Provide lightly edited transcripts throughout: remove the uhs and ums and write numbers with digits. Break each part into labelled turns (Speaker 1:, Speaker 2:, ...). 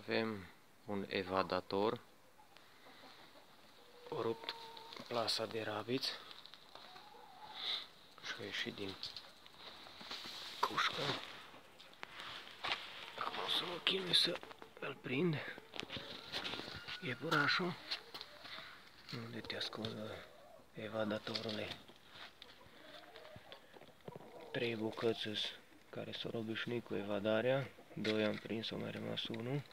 Speaker 1: Avem un evadator, o rupt plasa de rabiți și a ieșit din cușcă. Acum o să mă chinui să îl prind. Iepurașul. Unde te ascunzi, evadatorule? 3 bucăți care s-au obișnuit cu evadarea. 2 am prins, au mai rămas 1.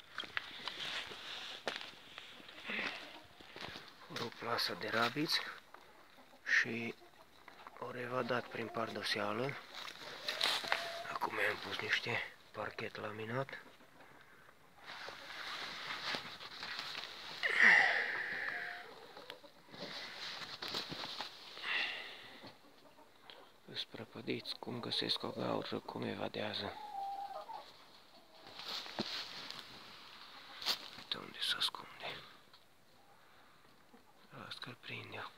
Speaker 1: Rup plasa de rabiți și au evadat prin pardoseală. Acum i-am pus niște parchet laminat. Îs prăpădiți cum găsesc o gaură, cum evadează. Uite unde se ascunde. Las că-l prind eu.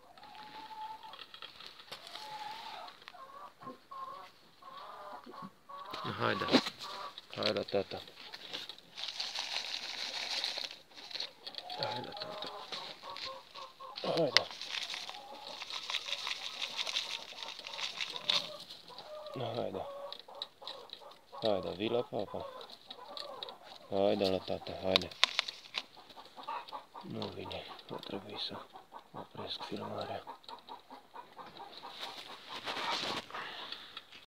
Speaker 1: Haide, haide tata. Haide tata. Haide. Haide. Haide, vii la papa. Haide la tata, haide. Nu vine, va trebui să opresc filmarea.